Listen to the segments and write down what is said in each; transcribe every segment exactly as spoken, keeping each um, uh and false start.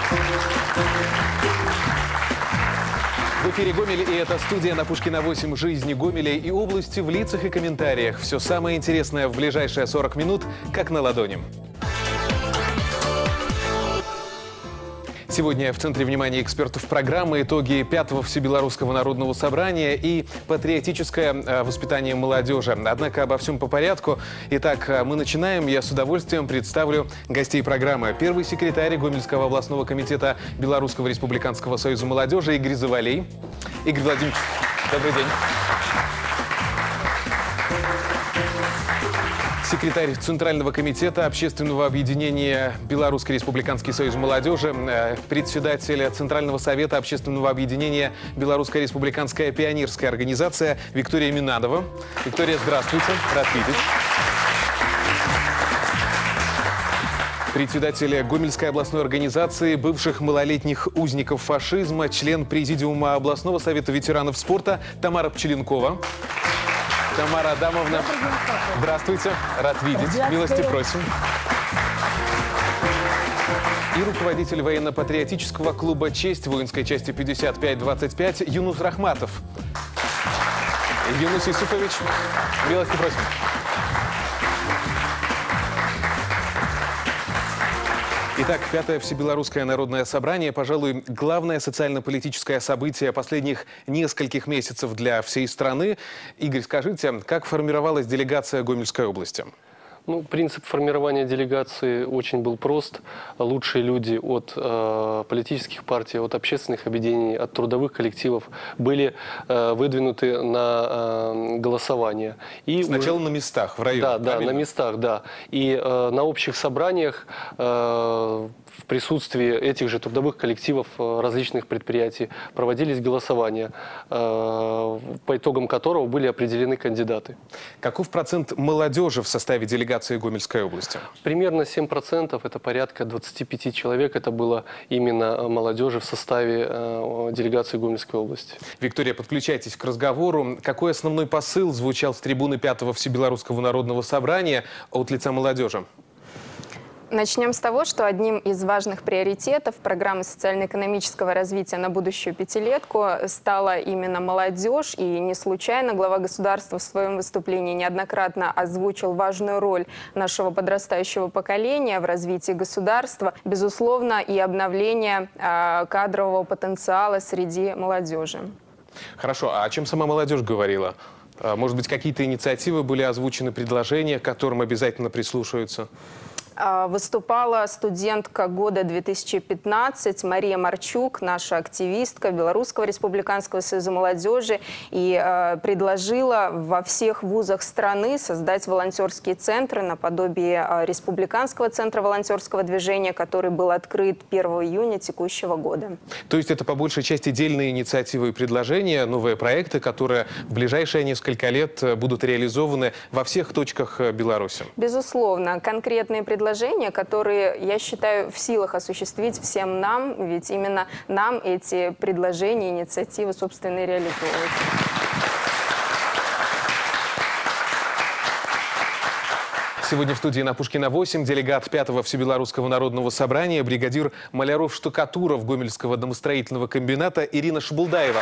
В эфире Гомель, и это студия на Пушкина восемь «Жизни Гомеля и области» в лицах и комментариях. Все самое интересное в ближайшие сорок минут, как на ладони. Сегодня в центре внимания экспертов программы итоги пятого Всебелорусского народного собрания и патриотическое воспитание молодежи. Однако обо всем по порядку. Итак, мы начинаем. Я с удовольствием представлю гостей программы. Первый секретарь Гомельского областного комитета Белорусского республиканского союза молодежи Игорь Завалей. Игорь Владимирович, добрый день. Секретарь Центрального комитета общественного объединения Белорусский республиканский союз молодежи, председатель Центрального совета общественного объединения Белорусская республиканская пионерская организация Виктория Минадова. Виктория, здравствуйте, рад видеть. Председатель Гомельской областной организации бывших малолетних узников фашизма, член президиума областного совета ветеранов спорта Тамара Пчеленкова. Тамара Адамовна, здравствуйте, рад видеть, милости просим. И руководитель военно-патриотического клуба «Честь» воинской части пятьдесят пять двадцать пять Юнус Рахматов. Юнус Исуфович, милости просим. Итак, пятое Всебелорусское народное собрание, пожалуй, главное социально-политическое событие последних нескольких месяцев для всей страны. Игорь, скажите, как формировалась делегация Гомельской области? Ну, принцип формирования делегации очень был прост. Лучшие люди от э, политических партий, от общественных объединений, от трудовых коллективов были э, выдвинуты на э, голосование. И Сначала уже... на местах, в районе. Да, да, на местах, да. И э, на общих собраниях э, в присутствии этих же трудовых коллективов различных предприятий проводились голосования, э, по итогам которого были определены кандидаты. Каков процент молодежи в составе делегации Гомельской области? Примерно семь процентов, это порядка двадцати пяти человек, это было именно молодежи в составе э, делегации Гомельской области. Виктория, подключайтесь к разговору. Какой основной посыл звучал с трибуны пятого Всебелорусского народного собрания от лица молодежи? Начнем с того, что одним из важных приоритетов программы социально-экономического развития на будущую пятилетку стала именно молодежь. И не случайно глава государства в своем выступлении неоднократно озвучил важную роль нашего подрастающего поколения в развитии государства. Безусловно, и обновление э, кадрового потенциала среди молодежи. Хорошо, а о чем сама молодежь говорила? Может быть, какие-то инициативы были озвучены, предложения, к которым обязательно прислушаются? Выступала студентка года две тысячи пятнадцать Мария Марчук, наша активистка Белорусского республиканского союза молодежи, и э, предложила во всех вузах страны создать волонтерские центры наподобие э, Республиканского центра волонтерского движения, который был открыт первого июня текущего года. То есть это по большей части дельные инициативы и предложения, новые проекты, которые в ближайшие несколько лет будут реализованы во всех точках Беларуси? Безусловно, конкретные предложения, которые, я считаю, в силах осуществить всем нам, ведь именно нам эти предложения, инициативы, собственно, и реализовывать. Сегодня в студии на Пушкина восемь делегат пятого Всебелорусского народного собрания, бригадир маляров-штукатуров Гомельского домостроительного комбината Ирина Шабулдаева.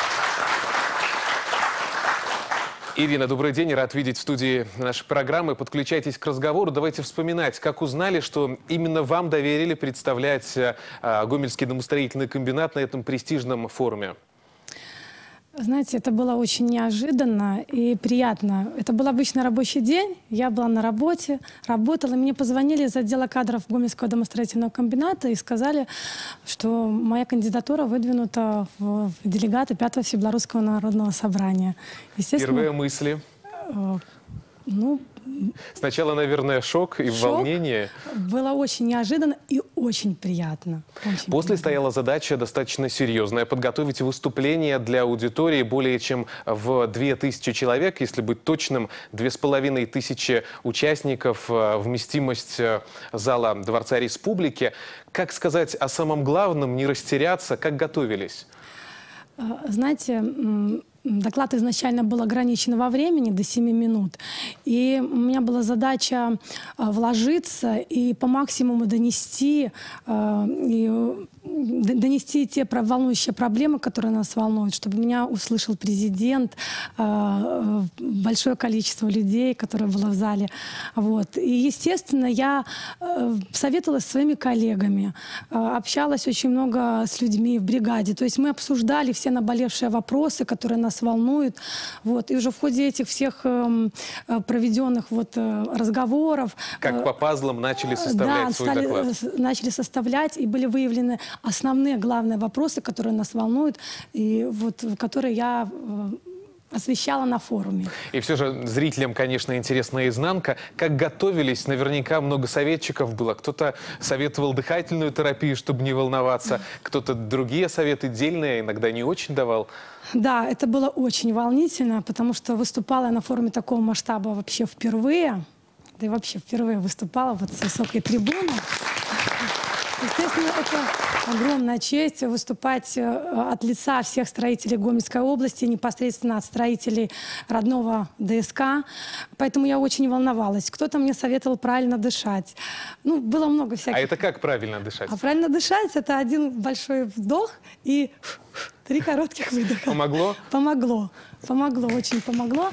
Ирина, добрый день, рад видеть в студии нашей программы. Подключайтесь к разговору. Давайте вспоминать, как узнали, что именно вам доверили представлять а, Гомельский домостроительный комбинат на этом престижном форуме. Знаете, это было очень неожиданно и приятно. Это был обычный рабочий день, я была на работе, работала. Мне позвонили из отдела кадров Гомельского домостроительного комбината и сказали, что моя кандидатура выдвинута в делегаты пятого Всебелорусского народного собрания. Первые мысли? Э, ну... Сначала, наверное, шок и шок. волнение. Было очень неожиданно и очень приятно. Очень После приятно. стояла задача достаточно серьезная – подготовить выступление для аудитории более чем в две тысячи человек, если быть точным, две с половиной тысячи участников, вместимость зала Дворца Республики. Как сказать о самом главном, не растеряться, как готовились? Знаете, доклад изначально был ограничен во времени до семи минут. И у меня была задача вложиться и по максимуму донести, и донести те волнующие проблемы, которые нас волнуют, чтобы меня услышал президент, большое количество людей, которые было в зале. Вот. И, естественно, я советовалась со своими коллегами, общалась очень много с людьми в бригаде. То есть мы обсуждали все наболевшие вопросы, которые нас волнуют. Вот. И уже в ходе этих всех проведенных вот разговоров... Как по пазлам начали составлять да, свой стали, доклад. начали составлять, и были выявлены основные, главные вопросы, которые нас волнуют, и вот, которые я освещала на форуме. И все же зрителям, конечно, интересна изнанка. Как готовились? Наверняка много советчиков было. Кто-то советовал дыхательную терапию, чтобы не волноваться. Кто-то другие советы дельные, иногда не очень давал. Да, это было очень волнительно, потому что выступала я на форуме такого масштаба вообще впервые. Да и вообще впервые выступала вот с высокой трибуны. Естественно, это огромная честь выступать от лица всех строителей Гомельской области, непосредственно от строителей родного ДСК. Поэтому я очень волновалась. Кто-то мне советовал правильно дышать. Ну, было много всяких. А это как правильно дышать? А правильно дышать — это один большой вдох и три коротких выдоха. Помогло? Помогло. Помогло, очень помогло.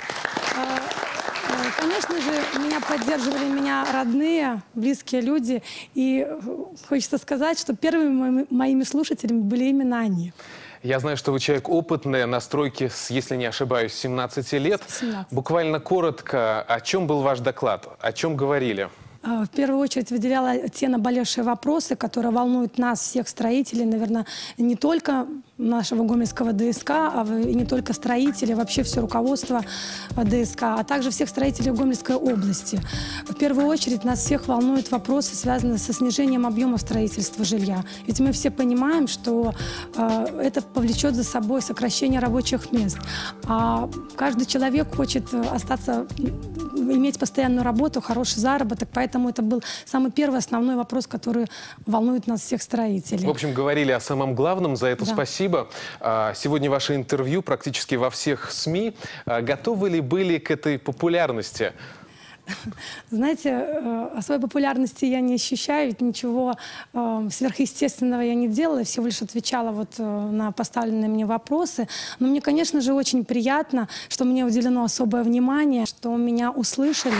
Конечно же, меня поддерживали меня родные, близкие люди. И хочется сказать, что первыми моими слушателями были именно они. Я знаю, что вы человек опытный, на стройке, с, если не ошибаюсь, семнадцати лет. семнадцать. Буквально коротко, о чем был ваш доклад? О чем говорили? В первую очередь выделяла те наболевшие вопросы, которые волнуют нас, всех строителей, наверное, не только нашего Гомельского ДСК, а и не только строители, вообще все руководство ДСК, а также всех строителей Гомельской области. В первую очередь нас всех волнуют вопросы, связанные со снижением объема строительства жилья. Ведь мы все понимаем, что э, это повлечет за собой сокращение рабочих мест. А каждый человек хочет остаться, иметь постоянную работу, хороший заработок, поэтому это был самый первый основной вопрос, который волнует нас всех строителей. В общем, говорили о самом главном, за это да. спасибо. Сегодня ваше интервью практически во всех СМИ. Готовы ли были к этой популярности? Знаете, о своей популярности я не ощущаю, ведь ничего сверхъестественного я не делала, всего лишь отвечала вот на поставленные мне вопросы. Но мне, конечно же, очень приятно, что мне уделено особое внимание, что меня услышали.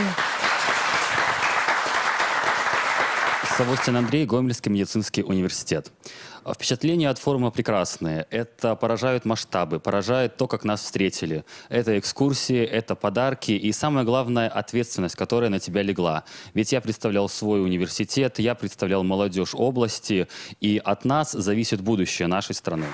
Савостин Андрей, Гомельский медицинский университет. Впечатления от форума прекрасные. Это поражают масштабы, поражает то, как нас встретили. Это экскурсии, это подарки и, самое главное, ответственность, которая на тебя легла. Ведь я представлял свой университет, я представлял молодежь области, и от нас зависит будущее нашей страны.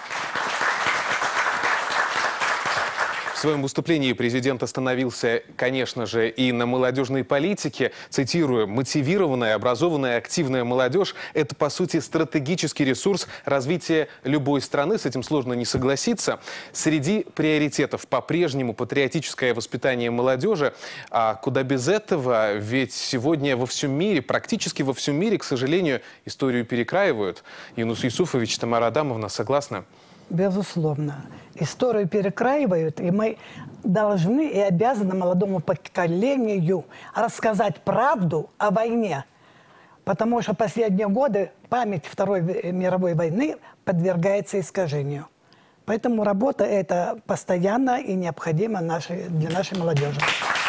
В своем выступлении президент остановился, конечно же, и на молодежной политике. Цитирую: «Мотивированная, образованная, активная молодежь – это, по сути, стратегический ресурс развития любой страны». С этим сложно не согласиться. Среди приоритетов по-прежнему патриотическое воспитание молодежи. А куда без этого? Ведь сегодня во всем мире, практически во всем мире, к сожалению, историю перекраивают. Юнус Юсуфович, Тамара Адамовна, согласны? Безусловно. Историю перекраивают, и мы должны и обязаны молодому поколению рассказать правду о войне. Потому что последние годы память Второй мировой войны подвергается искажению. Поэтому работа эта постоянна и необходима нашей, для нашей молодежи.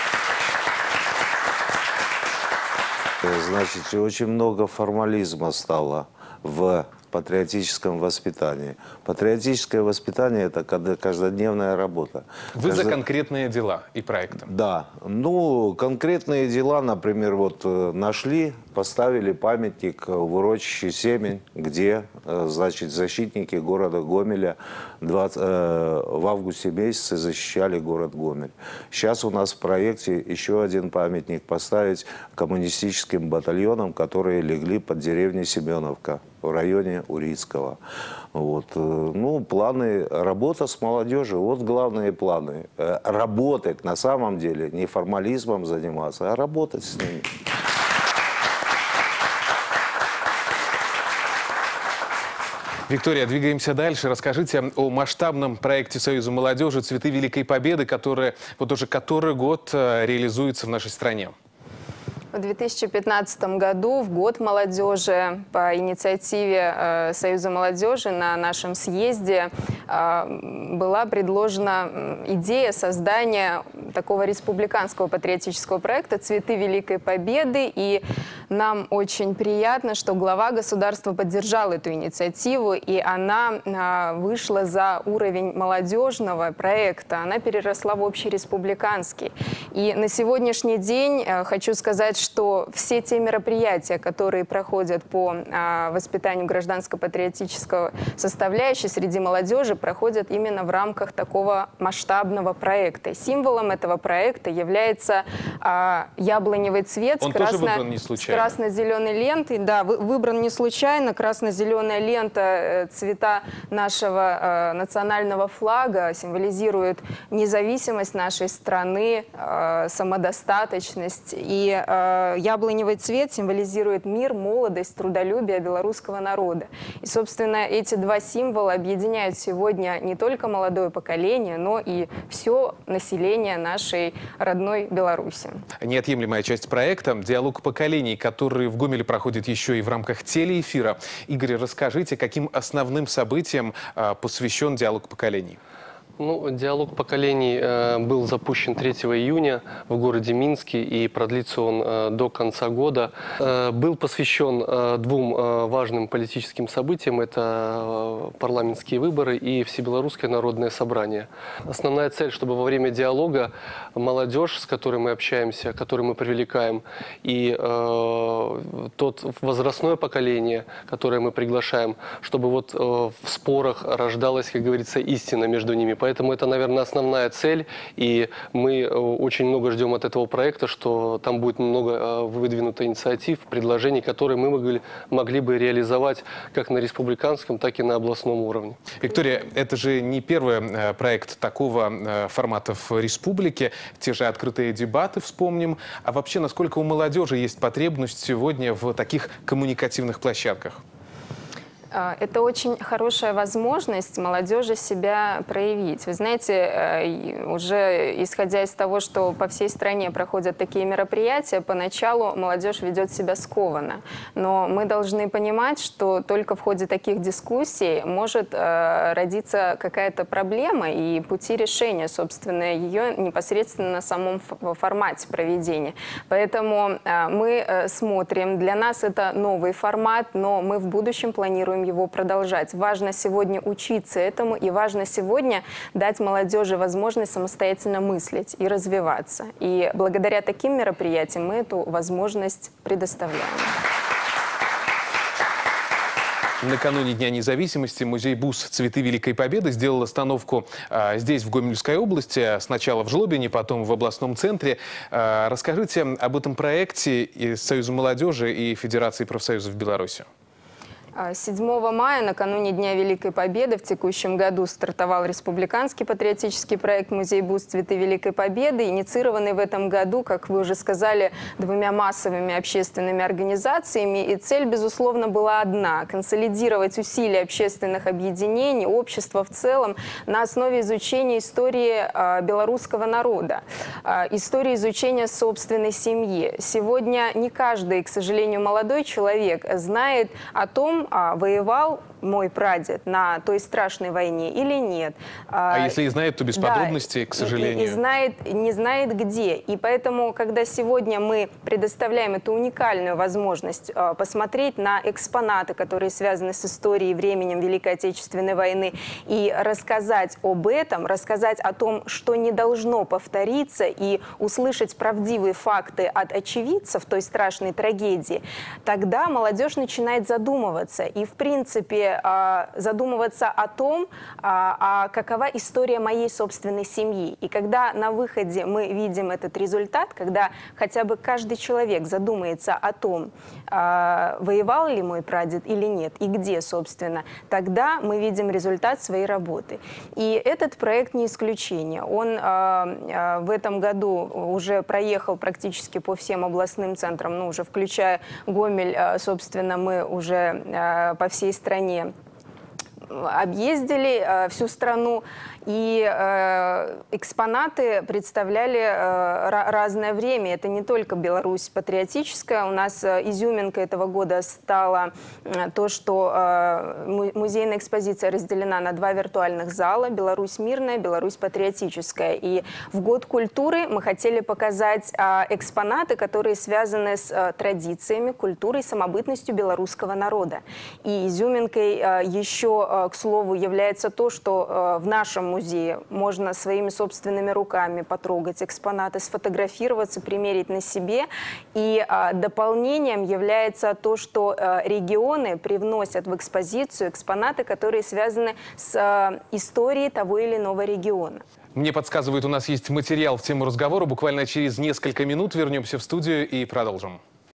Значит, очень много формализма стало в патриотическом воспитании. Патриотическое воспитание – это каждодневная работа. Вы Кажд... за конкретные дела и проекты? Да. Ну, конкретные дела, например, вот нашли, поставили памятник в урочище Семень, где, значит, защитники города Гомеля двадцать, э, в августе месяце защищали город Гомель. Сейчас у нас в проекте еще один памятник поставить коммунистическим батальонам, которые легли под деревней Семеновка в районе Урицкого. Вот. Ну, планы, работа с молодежью, вот главные планы. Работать на самом деле, не формализмом заниматься, а работать с ними. Виктория, двигаемся дальше. Расскажите о масштабном проекте Союза молодежи «Цветы Великой Победы», который вот уже который год реализуется в нашей стране. В две тысячи пятнадцатом году, в год молодежи, по инициативе э, Союза молодежи на нашем съезде э, была предложена идея создания такого республиканского патриотического проекта «Цветы Великой Победы». И нам очень приятно, что глава государства поддержал эту инициативу, и она э, вышла за уровень молодежного проекта. Она переросла в общереспубликанский. И на сегодняшний день э, хочу сказать, что все те мероприятия, которые проходят по а, воспитанию гражданско-патриотического составляющей среди молодежи, проходят именно в рамках такого масштабного проекта. Символом этого проекта является а, яблоневый цвет Он с, красно... с красно-зеленой лентой. Да, выбран не случайно. Красно-зеленая лента, цвета нашего а, национального флага, символизирует независимость нашей страны, а, самодостаточность. И а, яблоневый цвет символизирует мир, молодость, трудолюбие белорусского народа. И, собственно, эти два символа объединяют сегодня не только молодое поколение, но и все население нашей родной Беларуси. Неотъемлемая часть проекта – диалог поколений, который в Гомеле проходит еще и в рамках телеэфира. Игорь, расскажите, каким основным событиям а, посвящен диалог поколений? Ну, диалог поколений э, был запущен третьего июня в городе Минске, и продлится он э, до конца года. Э, был посвящен э, двум э, важным политическим событиям. Это э, парламентские выборы и Всебелорусское народное собрание. Основная цель, чтобы во время диалога молодежь, с которой мы общаемся, которую мы привлекаем, и э, тот возрастное поколение, которое мы приглашаем, чтобы вот э, в спорах рождалась, как говорится, истина между ними. Поэтому это, наверное, основная цель, и мы очень много ждем от этого проекта, что там будет много выдвинуто инициатив, предложений, которые мы могли, могли бы реализовать как на республиканском, так и на областном уровне. Виктория, это же не первый проект такого формата в республике. Те же открытые дебаты вспомним. А вообще, насколько у молодежи есть потребность сегодня в таких коммуникативных площадках? Это очень хорошая возможность молодежи себя проявить. Вы знаете, уже исходя из того, что по всей стране проходят такие мероприятия, поначалу молодежь ведет себя скованно. Но мы должны понимать, что только в ходе таких дискуссий может родиться какая-то проблема, и пути решения, собственно, ее непосредственно на самом формате проведения. Поэтому мы смотрим, для нас это новый формат, но мы в будущем планируем его продолжать. Важно сегодня учиться этому, и важно сегодня дать молодежи возможность самостоятельно мыслить и развиваться. И благодаря таким мероприятиям мы эту возможность предоставляем. Накануне Дня независимости музей БУС «Цветы Великой Победы» сделал остановку а, здесь, в Гомельской области, сначала в Жлобине, потом в областном центре. А, расскажите об этом проекте и Союза молодежи и Федерации профсоюзов Беларуси. седьмого мая, накануне Дня Великой Победы, в текущем году стартовал республиканский патриотический проект «Музей БУС Цветы Великой Победы», инициированный в этом году, как вы уже сказали, двумя массовыми общественными организациями. И цель, безусловно, была одна – консолидировать усилия общественных объединений, общества в целом на основе изучения истории э, белорусского народа, э, истории изучения собственной семьи. Сегодня не каждый, к сожалению, молодой человек знает о том, А, воевал мой прадед на той страшной войне или нет. А, а если и знает, то без да, подробностей, к сожалению. И, и знает, не знает где. И поэтому, когда сегодня мы предоставляем эту уникальную возможность а, посмотреть на экспонаты, которые связаны с историей и временем Великой Отечественной войны, и рассказать об этом, рассказать о том, что не должно повториться, и услышать правдивые факты от очевидцев той страшной трагедии, тогда молодежь начинает задумываться. И, в принципе, задумываться о том, а какова история моей собственной семьи. И когда на выходе мы видим этот результат, когда хотя бы каждый человек задумается о том, воевал ли мой прадед или нет, и где, собственно, тогда мы видим результат своей работы. И этот проект не исключение. Он в этом году уже проехал практически по всем областным центрам, ну, уже включая Гомель, собственно, мы уже по всей стране объездили всю страну, и экспонаты представляли разное время. Это не только Беларусь патриотическая. У нас изюминка этого года стала то, что музейная экспозиция разделена на два виртуальных зала: Беларусь мирная, Беларусь патриотическая. И в год культуры мы хотели показать экспонаты, которые связаны с традициями, культурой, самобытностью белорусского народа. И изюминкой еще, к слову, является то, что в нашем музее можно своими собственными руками потрогать экспонаты, сфотографироваться, примерить на себе. И дополнением является то, что регионы привносят в экспозицию экспонаты, которые связаны с историей того или иного региона. Мне подсказывают, у нас есть материал в тему разговора. Буквально через несколько минут вернемся в студию и продолжим.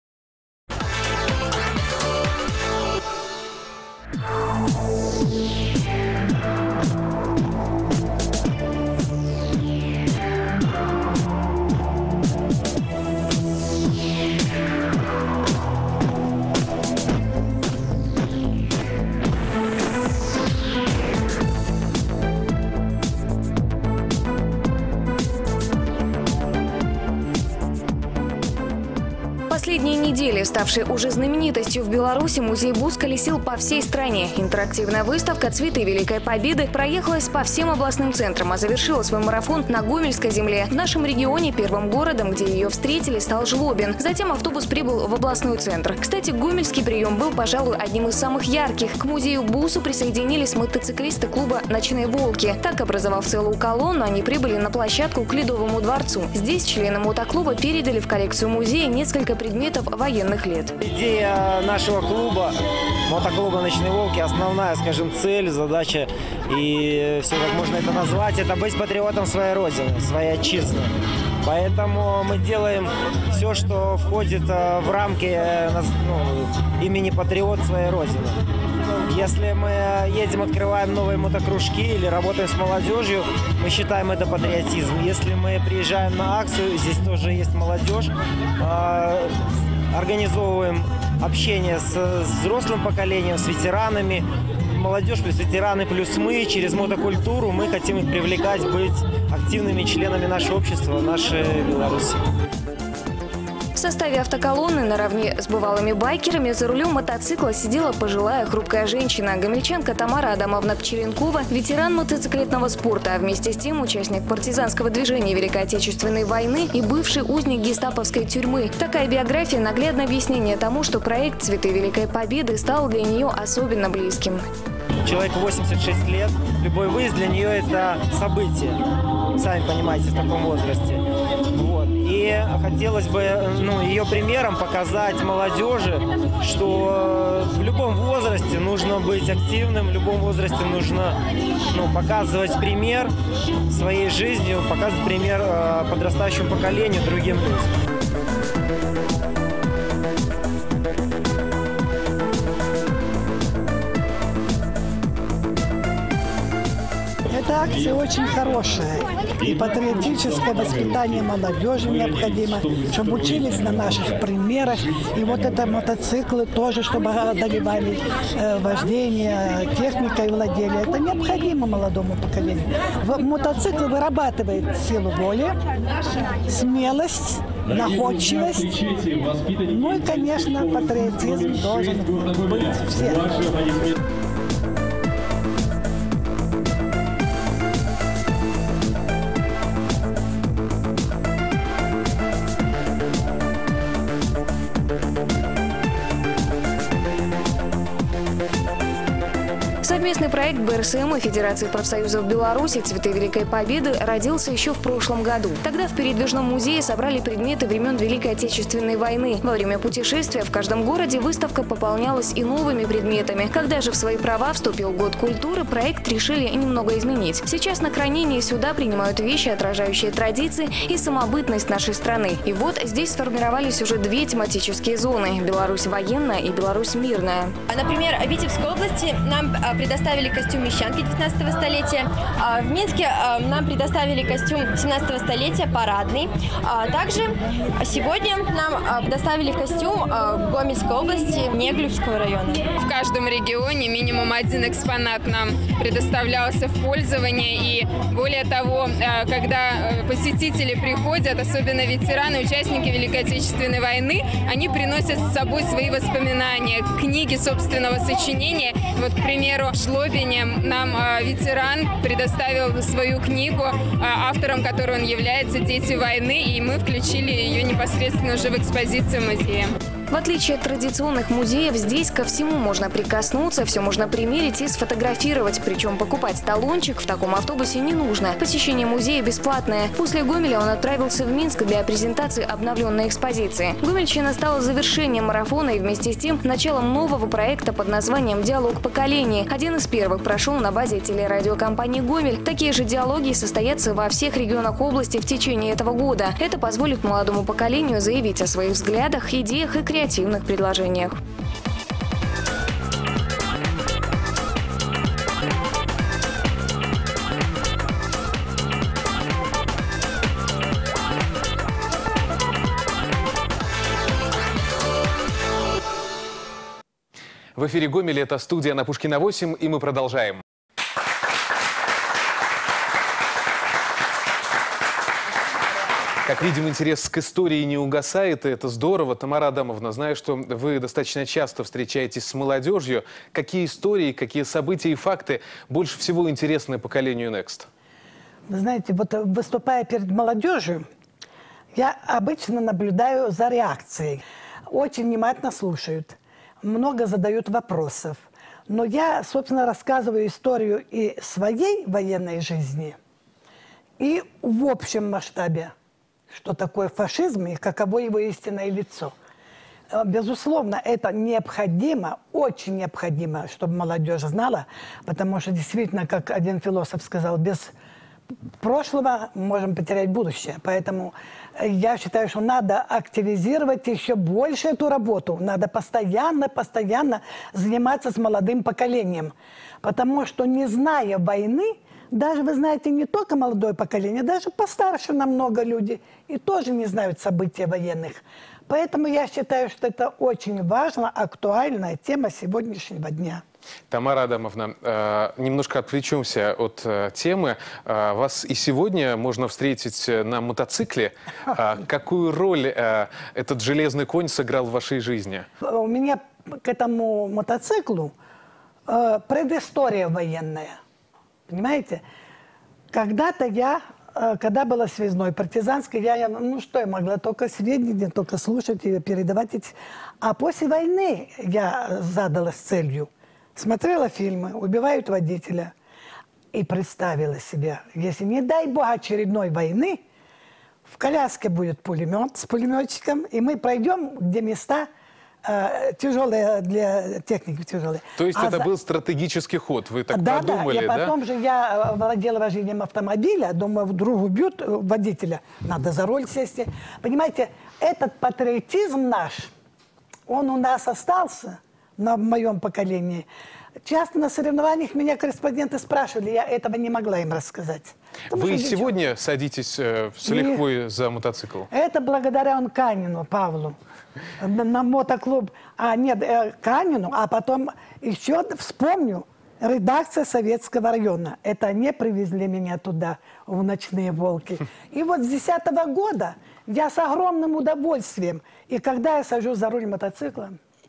Последние недели, ставшей уже знаменитостью в Беларуси, музей БУС колесил по всей стране. Интерактивная выставка «Цветы Великой Победы» проехалась по всем областным центрам, а завершила свой марафон на Гомельской земле. В нашем регионе первым городом, где ее встретили, стал Жлобин. Затем автобус прибыл в областной центр. Кстати, гомельский прием был, пожалуй, одним из самых ярких. К музею БУСу присоединились мотоциклисты клуба «Ночные волки». Так, образовав целую колонну, они прибыли на площадку к Ледовому дворцу. Здесь члены мотоклуба передали в коллекцию музея несколько предметов военных лет. Идея нашего клуба, мотоклуба «Ночные волки», основная, скажем, цель, задача и все, как можно это назвать, это быть патриотом своей родины, своей отчизны. Поэтому мы делаем все, что входит в рамки ну, имени патриот своей родины. Если мы едем, открываем новые мотокружки или работаем с молодежью, мы считаем это патриотизм. Если мы приезжаем на акцию, здесь тоже есть молодежь, организовываем общение с взрослым поколением, с ветеранами. Молодежь плюс ветераны плюс мы. Через мотокультуру мы хотим их привлекать, быть активными членами нашего общества, нашей Беларуси. В составе автоколонны наравне с бывалыми байкерами за рулем мотоцикла сидела пожилая хрупкая женщина, гомельчанка Тамара Адамовна Пчеренкова, ветеран мотоциклетного спорта, а вместе с тем участник партизанского движения Великой Отечественной войны и бывший узник гестаповской тюрьмы. Такая биография – наглядное объяснение тому, что проект «Цветы Великой Победы» стал для нее особенно близким. Человеку восемьдесят шесть лет, любой выезд для нее – это событие, сами понимаете, в таком возрасте. Вот. И хотелось бы ну, ее примером показать молодежи, что в любом возрасте нужно быть активным, в любом возрасте нужно ну, показывать пример своей жизнью, показывать пример э, подрастающему поколению, другим людям. Эта акция очень хорошая. И патриотическое воспитание молодежи необходимо, чтобы учились на наших примерах. И вот это мотоциклы тоже, чтобы одолевали э, вождение, техникой владели. Это необходимо молодому поколению. Мотоцикл вырабатывает силу воли, смелость, находчивость. Ну и, конечно, патриотизм должен быть всем. Совместный проект бэ эр эс эм и Федерации профсоюзов Беларуси «Цветы Великой Победы» родился еще в прошлом году. Тогда в передвижном музее собрали предметы времен Великой Отечественной войны. Во время путешествия в каждом городе выставка пополнялась и новыми предметами. Когда же в свои права вступил год культуры, проект решили немного изменить. Сейчас на хранение сюда принимают вещи, отражающие традиции и самобытность нашей страны. И вот здесь сформировались уже две тематические зоны – Беларусь военная и Беларусь мирная. Например, в Витебской области нам предоставили предоставили костюм мещанки девятнадцатого столетия. В Минске нам предоставили костюм семнадцатого столетия, парадный. Также сегодня нам предоставили костюм Гомельской области, Неглюбского района. В каждом регионе минимум один экспонат нам предоставлялся в пользование. И более того, когда посетители приходят, особенно ветераны, участники Великой Отечественной войны, они приносят с собой свои воспоминания, книги собственного сочинения. Вот, к примеру, в Жлобине нам ветеран предоставил свою книгу, автором которой он является «Дети войны», и мы включили ее непосредственно уже в экспозицию музея. В отличие от традиционных музеев, здесь ко всему можно прикоснуться, все можно примерить и сфотографировать. Причем покупать талончик в таком автобусе не нужно. Посещение музея бесплатное. После Гомеля он отправился в Минск для презентации обновленной экспозиции. Гомельщина стала завершением марафона и вместе с тем началом нового проекта под названием «Диалог поколений». Один из первых прошел на базе телерадиокомпании «Гомель». Такие же диалоги состоятся во всех регионах области в течение этого года. Это позволит молодому поколению заявить о своих взглядах, идеях и креативных предложениях. В эфире Гомель, это студия на Пушкина восемь, и мы продолжаем. Как видим, интерес к истории не угасает, и это здорово. Тамара Адамовна, знаю, что вы достаточно часто встречаетесь с молодежью. Какие истории, какие события и факты больше всего интересны поколению Next? Вы знаете, вот выступая перед молодежью, я обычно наблюдаю за реакцией. Очень внимательно слушают, много задают вопросов. Но я, собственно, рассказываю историю и своей военной жизни, и в общем масштабе, что такое фашизм и каково его истинное лицо. Безусловно, это необходимо, очень необходимо, чтобы молодежь знала, потому что действительно, как один философ сказал, без прошлого можем потерять будущее. Поэтому я считаю, что надо активизировать еще больше эту работу. Надо постоянно, постоянно заниматься с молодым поколением. Потому что, не зная войны, даже, вы знаете, не только молодое поколение, даже постарше намного люди и тоже не знают событий военных. Поэтому я считаю, что это очень важная, актуальная тема сегодняшнего дня. Тамара Адамовна, э, немножко отвлечемся от э, темы. Э, вас и сегодня можно встретить на мотоцикле. Э, какую роль э, этот железный конь сыграл в вашей жизни? У меня к этому мотоциклу э, предыстория военная. Понимаете? Когда-то я, когда была связной, партизанской, я, ну что, я могла только сведения, только слушать и передавать. А после войны я задалась целью. Смотрела фильмы «Убивают водителя» и представила себе, если, не дай бог, очередной войны, в коляске будет пулемет с пулеметчиком, и мы пройдем, где места тяжелые для техники, тяжелые. То есть а это за... был стратегический ход, вы так да, продумали, да? И потом да? же я владела вождением автомобиля, думаю, вдруг убьют водителя, надо за руль сесть. Понимаете, этот патриотизм наш, он у нас остался, на моем поколении. Часто на соревнованиях меня корреспонденты спрашивали, я этого не могла им рассказать. Вы и сегодня садитесь э, с лихвой за мотоцикл? Это благодаря он Канину, Павлу, на, на мотоклуб. А нет, э, Канину, а потом еще вспомню, редакция Советского района. Это они привезли меня туда, в «Ночные волки». И вот с десятого года я с огромным удовольствием. И когда я сажусь за руль мотоцикла,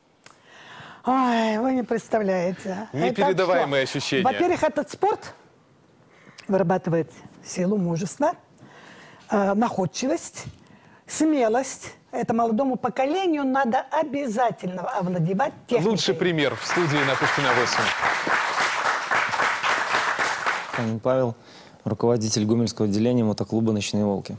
ой, вы не представляете. Непередаваемые ощущения. Во-первых, этот спорт вырабатывает силу, мужество, э, находчивость, смелость. Это молодому поколению надо обязательно овладевать техникой. Лучший пример в студии на Пушкина восемь. Канин Павел, руководитель Гомельского отделения мотоклуба «Ночные волки».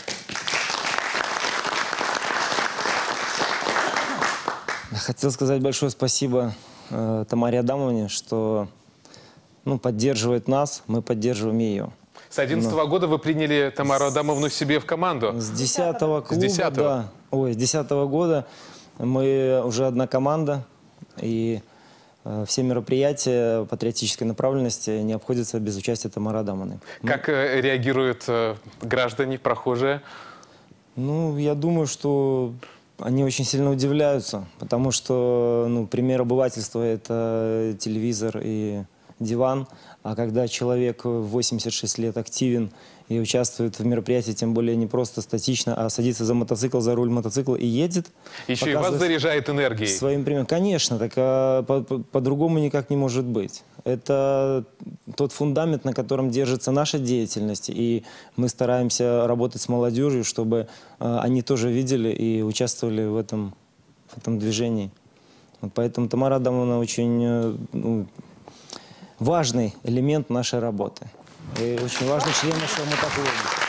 Хотел сказать большое спасибо э, Тамаре Адамовне, что ну, поддерживает нас, мы поддерживаем ее. С одиннадцатого года вы приняли Тамару Адамовну себе в команду? С десятого клуба, с десятого. да. Ой, с десятого года мы уже одна команда. И все мероприятия патриотической направленности не обходятся без участия Тамары Адамовны. Как э, реагируют э, граждане, прохожие? Ну, я думаю, что они очень сильно удивляются, потому что, ну, пример обывательства – это телевизор и диван, а когда человек в восемьдесят шесть лет активен и участвует в мероприятии, тем более не просто статично, а садится за мотоцикл, за руль мотоцикла и едет. Еще и вас заряжает энергией. Своим примером. Конечно, так а, по-другому по, по никак не может быть. Это тот фундамент, на котором держится наша деятельность. И мы стараемся работать с молодежью, чтобы а, они тоже видели и участвовали в этом, в этом движении. Вот поэтому Тамара Адамовна очень ну, важный элемент нашей работы. И очень важный член нашего мотоклуба.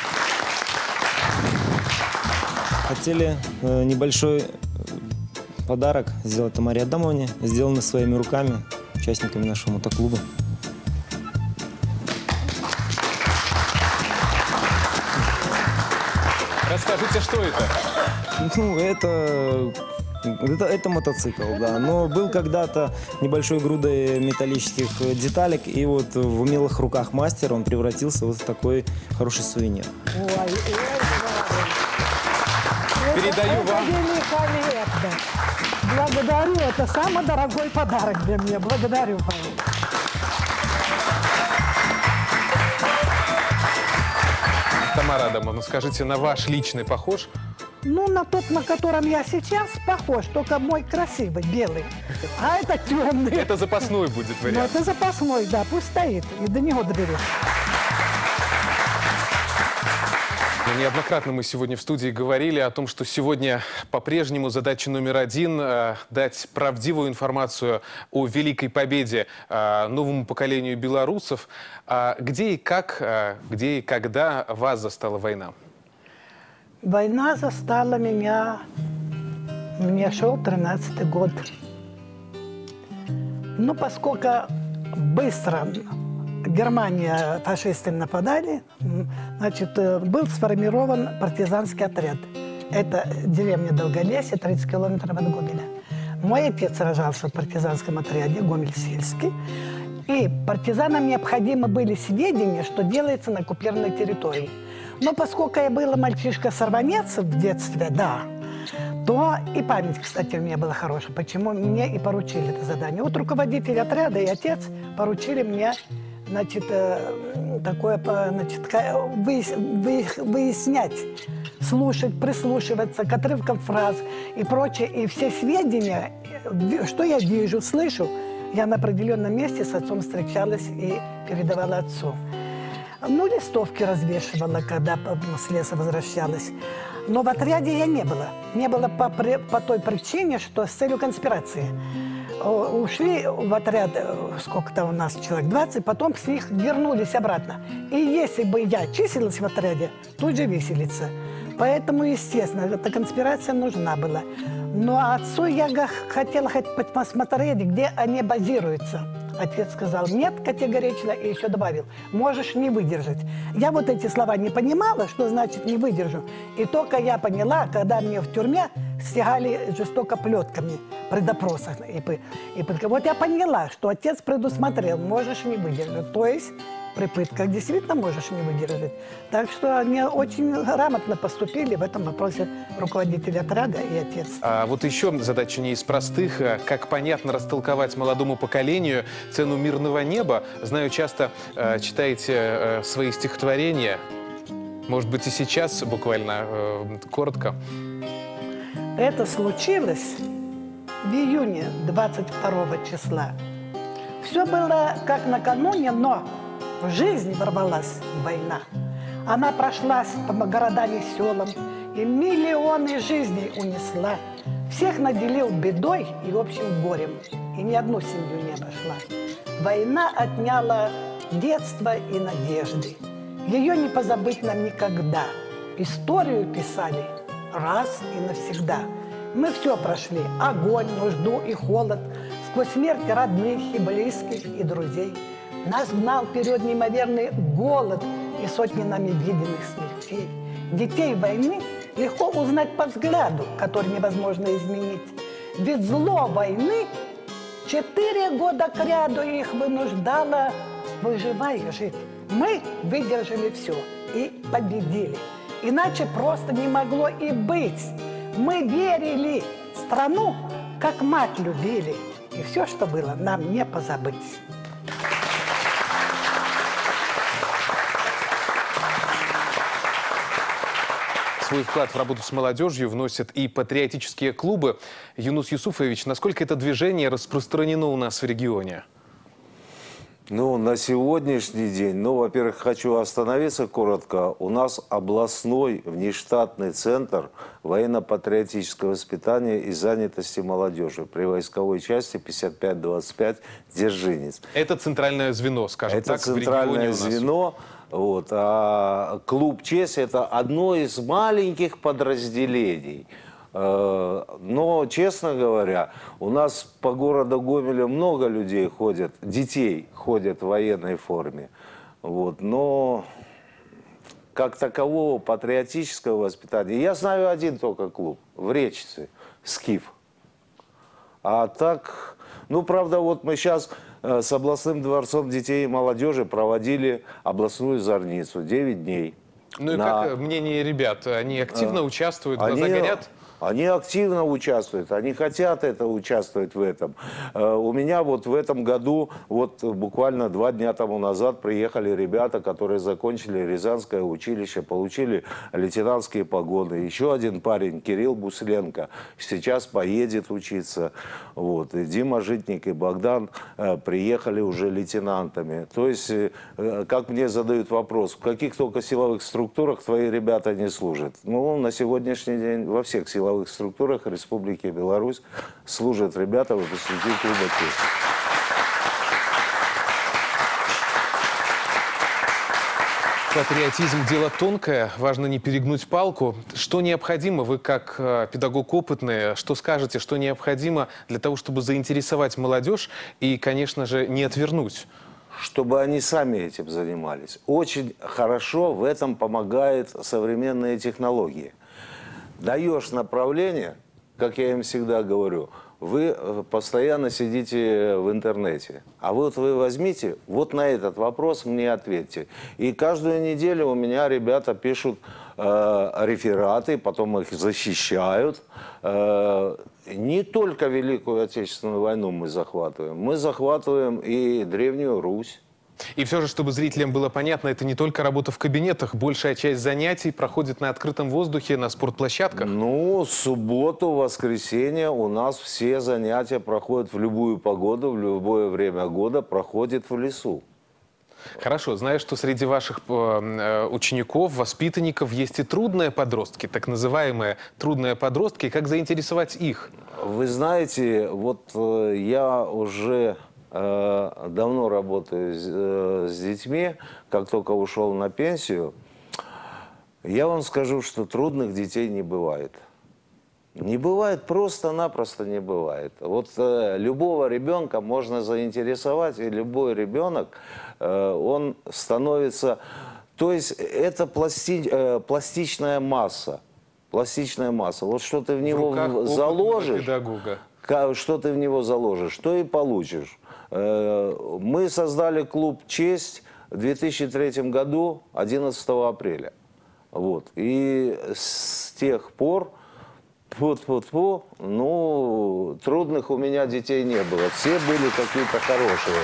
Хотели э, небольшой подарок сделать Тамаре Адамовне, сделанный своими руками, участниками нашего мотоклуба. Расскажите, что это? Ну, это... Это, это мотоцикл, да. Но был когда-то небольшой грудой металлических деталек, и вот в умелых руках мастера он превратился вот в такой хороший сувенир. Ой, Передаю это, вам. Это великолепно. Благодарю, это самый дорогой подарок для меня. Благодарю, Павел. Тамара Адамовна, скажите, на ваш личный похож? Ну, на тот, на котором я сейчас, похож, только мой красивый, белый. А это темный. Это запасной будет Ну, вариант. это запасной, да, пусть стоит, и до него доберусь. Но неоднократно мы сегодня в студии говорили о том, что сегодня по-прежнему задача номер один э, – дать правдивую информацию о великой победе э, новому поколению белорусов. А где и как, э, где и когда вас застала война? Война застала меня, мне шел тринадцатый год. Ну, поскольку быстро Германия, фашисты нападали, значит, был сформирован партизанский отряд. Это деревня Долголесье, тридцать километров от Гомеля. Мой отец сражался в партизанском отряде Гомель-Сельский. И партизанам необходимы были сведения, что делается на оккупированной территории. Но поскольку я была мальчишка-сорванец в детстве, да, то и память, кстати, у меня была хорошая. Почему мне и поручили это задание. Вот руководитель отряда и отец поручили мне, значит, такое, значит, выяснять, слушать, прислушиваться к отрывкам фраз и прочее. И все сведения, что я вижу, слышу, я на определенном месте с отцом встречалась и передавала отцу. Ну, листовки развешивала, когда с леса возвращалась. Но в отряде я не была. Не было по, по той причине, что с целью конспирации. Ушли в отряд, сколько-то у нас, человек двадцать, потом с них вернулись обратно. И если бы я числилась в отряде, тут же виселица. Поэтому, естественно, эта конспирация нужна была. Но отцу я хотела хоть посмотреть, где они базируются. Отец сказал нет категорично и еще добавил, можешь не выдержать. Я вот эти слова не понимала, что значит не выдержу. И только я поняла, когда мне в тюрьме стягали жестоко плетками при допросах. И, и, вот я поняла, что отец предусмотрел, можешь не выдержать. То есть при пытках действительно можешь не выдержать. Так что они очень грамотно поступили в этом вопросе руководитель отряда и отец. А вот еще задача не из простых. Как понятно растолковать молодому поколению цену мирного неба? Знаю, часто э, читаете э, свои стихотворения. Может быть, и сейчас буквально э, коротко. Это случилось в июне двадцать второго числа. Все было как накануне, но в жизнь ворвалась война. Она прошлась по городам и селам и миллионы жизней унесла. Всех наделил бедой и общим горем, и ни одну семью не обошла. Война отняла детство и надежды. Ее не позабыть нам никогда. Историю писали раз и навсегда. Мы все прошли – огонь, нужду и холод, сквозь смерть родных и близких и друзей. Нас гнал вперед неимоверный голод и сотни нами виденных смертей. Детей войны легко узнать по взгляду, который невозможно изменить. Ведь зло войны Четыре года к ряду их вынуждала выживай жить. Мы выдержали все и победили. Иначе просто не могло и быть. Мы верили в страну, как мать любили. И все, что было, нам не позабыть. Свой вклад в работу с молодежью вносят и патриотические клубы. Юнус Юсуфович, насколько это движение распространено у нас в регионе? Ну, на сегодняшний день, ну, во-первых, хочу остановиться коротко. У нас областной внештатный центр военно-патриотического воспитания и занятости молодежи при войсковой части пятьдесят пять двадцать пять «Дзержинец». Это центральное звено, скажем это так, в регионе центральное у нас. звено. Вот, а клуб «Честь» – это одно из маленьких подразделений. Но, честно говоря, у нас по городу Гомелю много людей ходят, детей ходят в военной форме. Вот, но как такового патриотического воспитания... Я знаю один только клуб в Речице, «Скиф». А так, ну, правда, вот мы сейчас с областным дворцом детей и молодежи проводили областную зорницу девять дней. Ну и на... как мнение ребят? Они активно участвуют, глаза Они... горят? Они активно участвуют, они хотят это участвовать в этом. У меня вот в этом году, вот буквально два дня тому назад приехали ребята, которые закончили Рязанское училище, получили лейтенантские погоны. Еще один парень, Кирилл Бусленко, сейчас поедет учиться. Вот. И Дима Житник и Богдан приехали уже лейтенантами. То есть, как мне задают вопрос, в каких только силовых структурах твои ребята не служат? Ну, на сегодняшний день во всех силовых В структурах Республики Беларусь служат ребята, выпускники клуба «Честь». Патриотизм – дело тонкое, важно не перегнуть палку. Что необходимо, вы как э, педагог опытный, что скажете, что необходимо для того, чтобы заинтересовать молодежь и, конечно же, не отвернуть? Чтобы они сами этим занимались. Очень хорошо в этом помогают современные технологии. Даешь направление, как я им всегда говорю, вы постоянно сидите в интернете. А вот вы возьмите, вот на этот вопрос мне ответьте. И каждую неделю у меня ребята пишут э, рефераты, потом их защищают. Э, не только Великую Отечественную войну мы захватываем, мы захватываем и Древнюю Русь. И все же, чтобы зрителям было понятно, это не только работа в кабинетах. Большая часть занятий проходит на открытом воздухе, на спортплощадках. Ну, субботу, воскресенье у нас все занятия проходят в любую погоду, в любое время года, проходят в лесу. Хорошо, знаю, что среди ваших э, учеников, воспитанников есть и трудные подростки, так называемые трудные подростки. Как заинтересовать их? Вы знаете, вот э, я уже... давно работаю с, с детьми, как только ушел на пенсию, я вам скажу, что трудных детей не бывает. Не бывает, просто-напросто не бывает. Вот э, любого ребенка можно заинтересовать, и любой ребенок, э, он становится... То есть это пласти, э, пластичная масса. Пластичная масса. Вот что ты в него в заложишь, педагога. что ты в него заложишь, что и получишь. Мы создали клуб «Честь» в две тысячи третьем году, одиннадцатого апреля. Вот. И с тех пор, фу-фу-фу, ну, трудных у меня детей не было. Все были какие-то хорошие.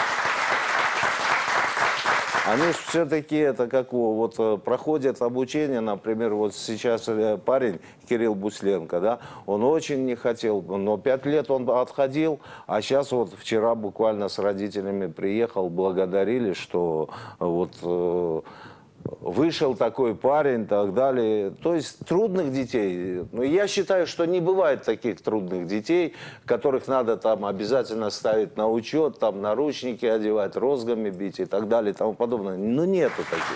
Они все-таки это как вот проходят обучение, например, вот сейчас парень Кирилл Бусленко, да, он очень не хотел, но пять лет он отходил, а сейчас вот вчера буквально с родителями приехал, благодарили, что вот э, вышел такой парень и так далее. То есть трудных детей, ну, я считаю, что не бывает таких трудных детей, которых надо там обязательно ставить на учет, там наручники одевать, розгами бить и так далее и тому подобное. Ну, нету таких.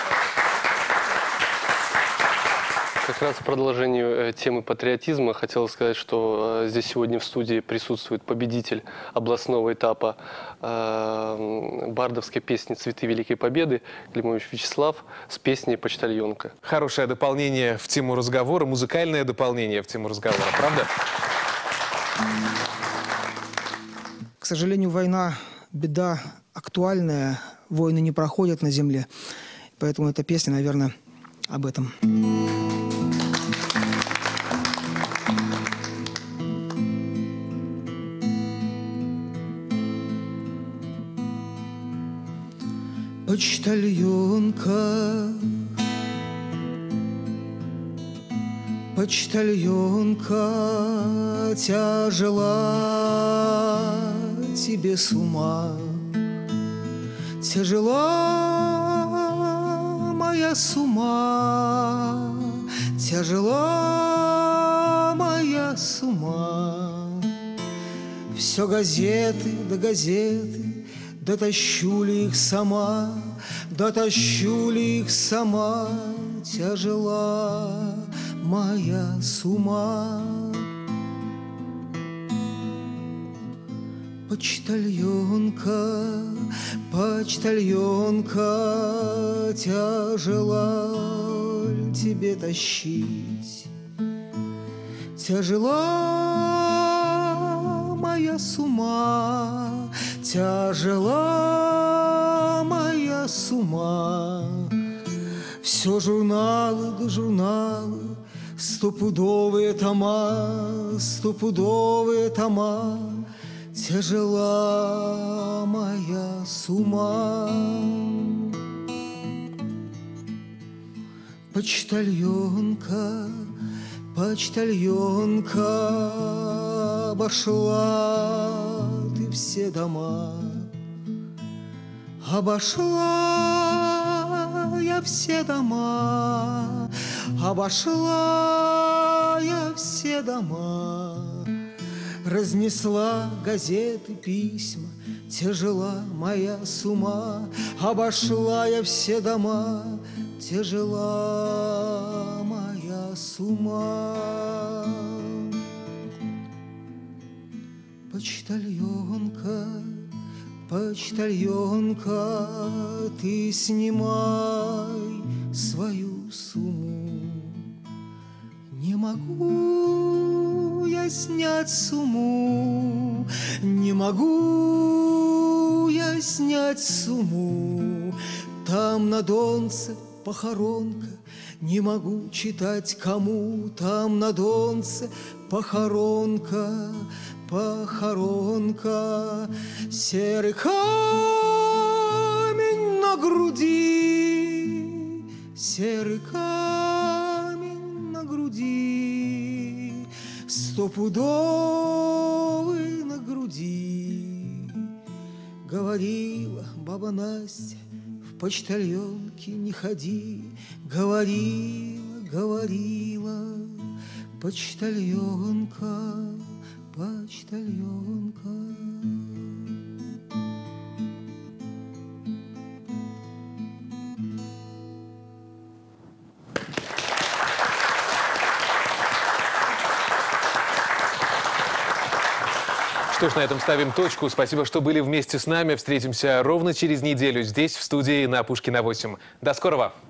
Как раз в продолжении темы патриотизма хотел сказать, что здесь сегодня в студии присутствует победитель областного этапа э, бардовской песни «Цветы Великой Победы» Климович Вячеслав с песней «Почтальонка». Хорошее дополнение в тему разговора, музыкальное дополнение в тему разговора, правда? сожалению, война, беда актуальная, войны не проходят на земле. Поэтому эта песня, наверное, об этом. Почтальонка, почтальонка, тяжела тебе с ума, тяжела моя с ума, тяжела моя с ума. Все газеты да газеты, дотащу ли их сама, дотащу ли их сама, тяжела моя с ума. Почтальонка, почтальонка, тяжела ль тебе тащить, тяжела моя с ума, тяжела моя с ума. Все журналы да журналы, стопудовые тома, стопудовые тома, тяжела моя с ума. Почтальонка, почтальонка, обошла ты все дома, обошла я все дома, обошла я все дома. Разнесла газеты, письма, тяжела моя с ума, обошла я все дома, тяжела моя с ума. Почтальонка, почтальонка, ты снимай свою сумму. Не могу я снять сумму, не могу я снять сумму. Там на Донце похоронка, не могу читать кому. Там на Донце похоронка, похоронка. Серый камень на груди, серый камень на груди, стопудовый на груди. Говорила баба Настя, в почтальонке не ходи. Говорила, говорила, почтальонка, почтальонка. Что ж, на этом ставим точку. Спасибо, что были вместе с нами. Встретимся ровно через неделю здесь, в студии на Пушкина восемь. До скорого!